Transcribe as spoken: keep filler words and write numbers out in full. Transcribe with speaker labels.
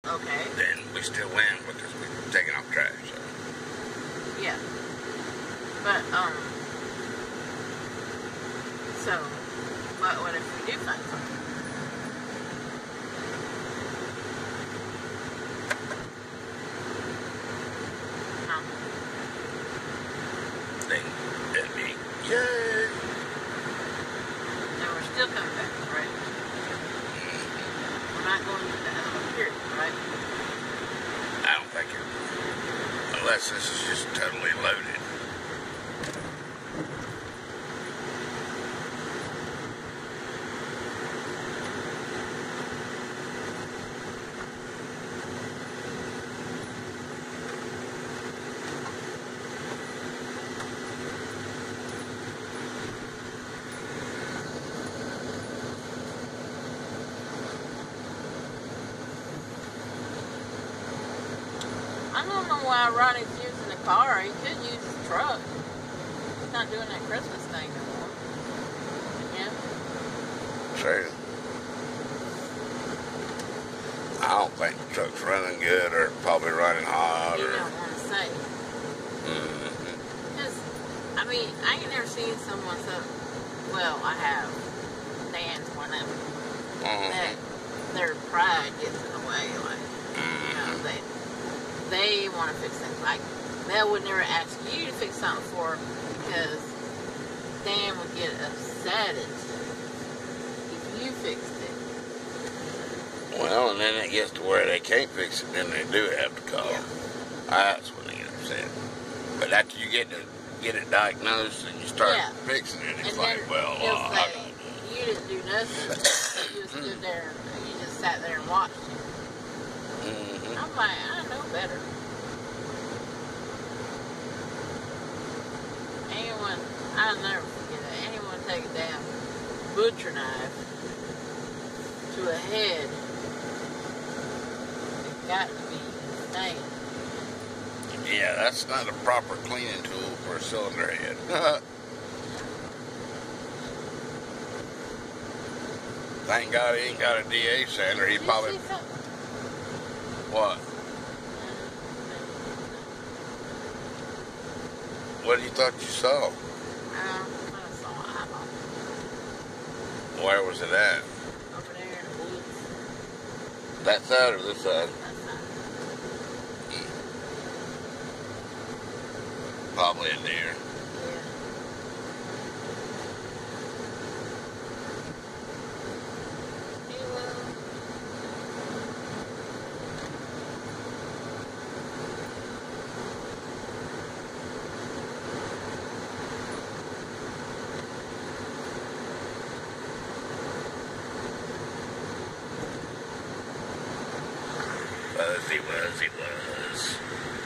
Speaker 1: Okay.
Speaker 2: then we still win because we're taking off trash. So.
Speaker 1: Yeah. But, um, so, what, what if we do find something? No.
Speaker 2: Then it'd be, yay!
Speaker 1: And we're still coming back, right? We're not going to the other period, right?
Speaker 2: I don't think it, unless this is just totally loaded.
Speaker 1: I don't know why Ronnie's using the car. He could use his truck. He's not doing that Christmas thing no more. Yeah?
Speaker 2: True. I don't think the truck's running good or probably running hot
Speaker 1: You
Speaker 2: or.
Speaker 1: don't want to say.
Speaker 2: Mm-hmm.
Speaker 1: Because, I mean, I ain't never seen someone so, well, I have. Dan's one of them.
Speaker 2: Mm-hmm.
Speaker 1: That their pride gets in the way. Like, you know, they, they want to fix things. Like, Mel would never ask you to fix something for her because Dan would get upset if you fixed it.
Speaker 2: Well, and then it gets to where they can't fix it, then they do have to call.
Speaker 1: Yeah.
Speaker 2: That's when they get upset. But after you get to get it diagnosed and you start
Speaker 1: Yeah.
Speaker 2: fixing it, it's
Speaker 1: And
Speaker 2: like,
Speaker 1: then
Speaker 2: well,
Speaker 1: he'll
Speaker 2: uh, I
Speaker 1: say,
Speaker 2: don't.
Speaker 1: you didn't do nothing. You just stood there and you just sat there and watched it.
Speaker 2: Mm-hmm.
Speaker 1: I'm like, I know better. Anyone, I'll never forget it. Anyone take a damn butcher knife to a head, it's got to be insane.
Speaker 2: Yeah, that's not a proper cleaning tool for a cylinder head. Thank God he ain't got a D A sander. He
Speaker 1: Did
Speaker 2: probably.
Speaker 1: you see something?
Speaker 2: What? What did you thought you saw?
Speaker 1: Um, I saw an eyeball
Speaker 2: Where was it at?
Speaker 1: over there in the woods.
Speaker 2: That side or this side?
Speaker 1: That's not.
Speaker 2: Probably a deer.
Speaker 1: Yeah. He will.
Speaker 2: Was he was he was.